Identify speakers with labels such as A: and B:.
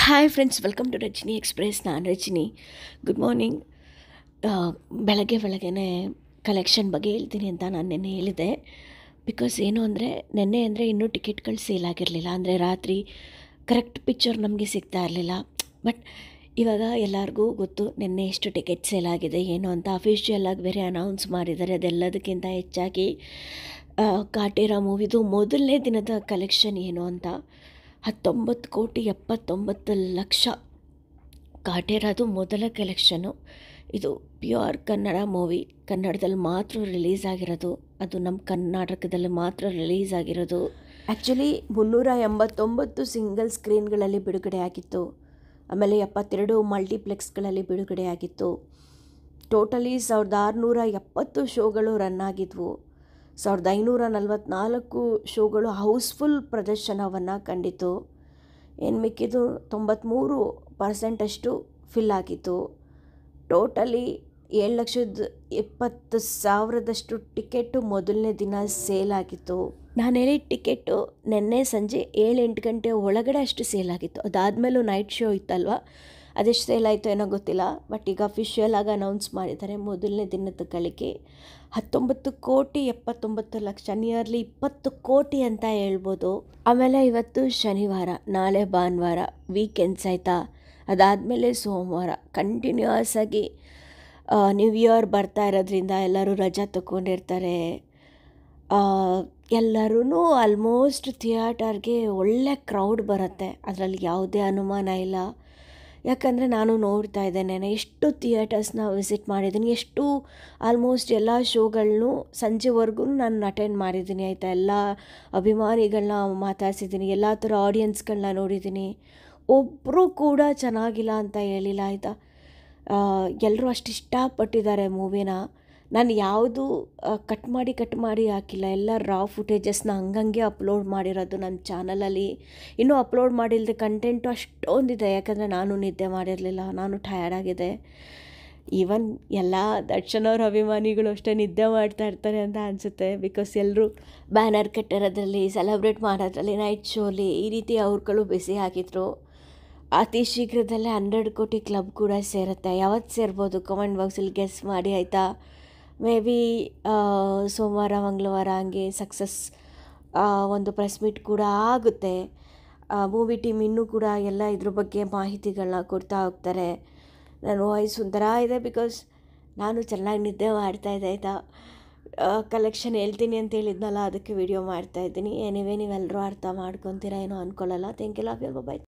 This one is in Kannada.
A: Hi friends, welcome to Rajini express. ನಾನು ರಜನಿ. Good morning. ಬೆಳಗ್ಗೆನೇ ಕಲೆಕ್ಷನ್ ಬಗ್ಗೆ ಹೇಳ್ತೀನಿ ಅಂತ ನಾನು ನಿನ್ನೆ ಹೇಳಿದೆ. ಬಿಕಾಸ್ ಏನು ಅಂದರೆ ನಿನ್ನೆ ಇನ್ನೂ ಟಿಕೆಟ್ಗಳು ಸೇಲ್ ಆಗಿರಲಿಲ್ಲ. ಅಂದರೆ ರಾತ್ರಿ ಕರೆಕ್ಟ್ ಪಿಕ್ಚರ್ ನಮಗೆ ಸಿಗ್ತಾ ಇರಲಿಲ್ಲ. ಬಟ್ ಇವಾಗ ಎಲ್ಲರಿಗೂ ಗೊತ್ತು ನಿನ್ನೆ ಎಷ್ಟು ಟಿಕೆಟ್ ಸೇಲ್ ಆಗಿದೆ ಏನು ಅಂತ. ಅಫಿಷಿಯಲಾಗಿ ಬೇರೆ ಅನೌನ್ಸ್ ಮಾಡಿದ್ದಾರೆ. ಅದೆಲ್ಲದಕ್ಕಿಂತ ಹೆಚ್ಚಾಗಿ ಕಾಟೇರ ಮೂವಿದು ಮೊದಲನೇ ದಿನದ ಕಲೆಕ್ಷನ್ ಏನು ಅಂತ 19,79,00,000 ಕಾಟೇರದು ಮೊದಲ ಕಲೆಕ್ಷನು. ಇದು ಪ್ಯೂರ್ ಕನ್ನಡ ಮೂವಿ, ಕನ್ನಡದಲ್ಲಿ ಮಾತ್ರ ರಿಲೀಸ್ ಆಗಿರೋದು. ಅದು ನಮ್ಮ ಕರ್ನಾಟಕದಲ್ಲಿ ಮಾತ್ರ ರಿಲೀಸ್ ಆಗಿರೋದು. ಆ್ಯಕ್ಚುಲಿ 389 ಸಿಂಗಲ್ ಸ್ಕ್ರೀನ್ಗಳಲ್ಲಿ ಬಿಡುಗಡೆ ಆಗಿತ್ತು. ಆಮೇಲೆ 72 ಮಲ್ಟಿಪ್ಲೆಕ್ಸ್ಗಳಲ್ಲಿ ಬಿಡುಗಡೆ ಆಗಿತ್ತು. ಟೋಟಲಿ 1670 ಶೋಗಳು ರನ್ ಆಗಿದ್ವು. 1544 ಶೋಗಳು ಹೌಸ್ಫುಲ್ ಪ್ರದರ್ಶನವನ್ನು ಕಂಡಿತು. ಏನು ಮಿಕ್ಕಿದ್ದು 93% ಫಿಲ್ ಆಗಿತ್ತು. ಟೋಟಲಿ 7,20,000 ಟಿಕೆಟು ಮೊದಲನೇ ದಿನ ಸೇಲ್ ಆಗಿತ್ತು. ನಾನು ಹೇಳಿದ ಟಿಕೆಟು ನಿನ್ನೆ ಸಂಜೆ 7-8 ಗಂಟೆ ಒಳಗಡೆ ಅಷ್ಟು ಸೇಲ್ ಆಗಿತ್ತು. ಅದಾದಮೇಲೂ ನೈಟ್ ಶೋ ಇತ್ತಲ್ವ, ಅದೆಷ್ಟು ಸೇಲ್ ಆಯಿತು ಏನೋ ಗೊತ್ತಿಲ್ಲ. ಬಟ್ ಈಗ ಅಫಿಷಿಯಲ್ ಆಗಿ ಅನೌನ್ಸ್ ಮಾಡಿದ್ದಾರೆ. ಮೊದಲನೇ ದಿನದ ಗಳಿಕೆ 19,79,00,000, ನಿಯರ್ಲಿ 20 ಕೋಟಿ ಅಂತ ಹೇಳ್ಬೋದು. ಆಮೇಲೆ ಇವತ್ತು ಶನಿವಾರ, ನಾಳೆ ಭಾನುವಾರ, ವೀಕೆಂಡ್ಸ್ ಆಯಿತಾ. ಅದಾದಮೇಲೆ ಸೋಮವಾರ ಕಂಟಿನ್ಯೂಯಸ್ ಆಗಿ ನ್ಯೂ ಇಯರ್ ಬರ್ತಾ ಇರೋದ್ರಿಂದ ಎಲ್ಲರೂ ರಜಾ ತಗೊಂಡಿರ್ತಾರೆ. ಎಲ್ಲರೂ ಆಲ್ಮೋಸ್ಟ್ ಥಿಯೇಟರ್ಗೆ ಒಳ್ಳೆ ಕ್ರೌಡ್ ಬರುತ್ತೆ, ಅದರಲ್ಲಿ ಯಾವುದೇ ಅನುಮಾನ ಇಲ್ಲ. ಯಾಕಂದರೆ ನಾನು ನೋಡ್ತಾ ಇದ್ದೇನೆ ಎಷ್ಟು ಥಿಯೇಟರ್ಸ್ನ ವಿಸಿಟ್ ಮಾಡಿದ್ದೀನಿ, ಎಷ್ಟು ಆಲ್ಮೋಸ್ಟ್ ಎಲ್ಲ ಶೋಗಳನ್ನೂ ಸಂಜೆವರೆಗೂ ನಾನು ಅಟೆಂಡ್ ಮಾಡಿದ್ದೀನಿ ಆಯಿತಾ. ಎಲ್ಲ ಅಭಿಮಾನಿಗಳನ್ನ ಮಾತಾಡ್ಸಿದ್ದೀನಿ, ಎಲ್ಲ ಥರ ಆಡಿಯನ್ಸ್ಗಳನ್ನ ನೋಡಿದ್ದೀನಿ. ಒಬ್ಬರು ಕೂಡ ಚೆನ್ನಾಗಿಲ್ಲ ಅಂತ ಹೇಳಿಲ್ಲ ಆಯಿತಾ. ಎಲ್ಲರೂ ಅಷ್ಟು ಇಷ್ಟಪಟ್ಟಿದ್ದಾರೆ ಮೂವಿನ. ನಾನು ಯಾವುದು ಕಟ್ ಮಾಡಿ ಹಾಕಿಲ್ಲ. ಎಲ್ಲ ರಾ ಫುಟೇಜಸ್ನ ಹಂಗಂಗೆ ಅಪ್ಲೋಡ್ ಮಾಡಿರೋದು ನನ್ನ ಚಾನಲಲ್ಲಿ. ಇನ್ನೂ ಅಪ್ಲೋಡ್ ಮಾಡಿಲ್ಲದೆ ಕಂಟೆಂಟು ಅಷ್ಟೊಂದಿದೆ. ಯಾಕಂದರೆ ನಾನು ನಿದ್ದೆ ಮಾಡಿರಲಿಲ್ಲ, ನಾನು ಟಯರ್ಡ್ ಆಗಿದೆ. ಈವನ್ ಎಲ್ಲ ದರ್ಶನ್ ಅವ್ರ ಅಭಿಮಾನಿಗಳು ಅಷ್ಟೇ ನಿದ್ದೆ ಮಾಡ್ತಾ ಇರ್ತಾರೆ ಅಂತ ಅನಿಸುತ್ತೆ. ಬಿಕಾಸ್ ಎಲ್ಲರೂ ಬ್ಯಾನರ್ ಕಟ್ಟಿರೋದ್ರಲ್ಲಿ, ಸೆಲೆಬ್ರೇಟ್ ಮಾಡೋದ್ರಲ್ಲಿ, ನೈಟ್ ಶೋಲಿ ಈ ರೀತಿ ಅವ್ರುಗಳು ಬ್ಯುಸಿ ಆಗಿದ್ರು. ಅತಿ ಶೀಘ್ರದಲ್ಲೇ 100 ಕೋಟಿ ಕ್ಲಬ್ ಕೂಡ ಸೇರುತ್ತೆ. ಯಾವತ್ತು ಸೇರ್ಬೋದು ಕಮೆಂಟ್ ಬಾಕ್ಸಲ್ಲಿ ಗೆಸ್ ಮಾಡಿ ಆಯಿತಾ. ಮೇ ಬಿ ಸೋಮವಾರ ಮಂಗಳವಾರ ಹಂಗೆ ಸಕ್ಸಸ್ ಒಂದು ಪ್ರೆಸ್ ಮೀಟ್ ಕೂಡ ಆಗುತ್ತೆ. ಮೂವಿ ಟೀಮ್ ಇನ್ನೂ ಕೂಡ ಎಲ್ಲ ಇದ್ರ ಬಗ್ಗೆ ಮಾಹಿತಿಗಳನ್ನ ಕೊಡ್ತಾ ಹೋಗ್ತಾರೆ. ನನ್ನ ವಾಯ್ಸ್ ಒಂಥರ ಇದೆ ಬಿಕಾಸ್ ನಾನು ಚೆನ್ನಾಗಿ ನಿದ್ದೆ ಮಾಡ್ತಾಯಿದ್ದೆ ಆಯಿತಾ. ಕಲೆಕ್ಷನ್ ಹೇಳ್ತೀನಿ ಅಂತ ಹೇಳಿದ್ನಲ್ಲ, ಅದಕ್ಕೆ ವಿಡಿಯೋ ಮಾಡ್ತಾಯಿದ್ದೀನಿ. ಎನಿವೇ ನೀವೆಲ್ಲರೂ ಅರ್ಥ ಮಾಡ್ಕೊತೀರಾ ಏನೋ ಅಂದ್ಕೊಳ್ಳಲ್ಲ. Thank you, love you, bye.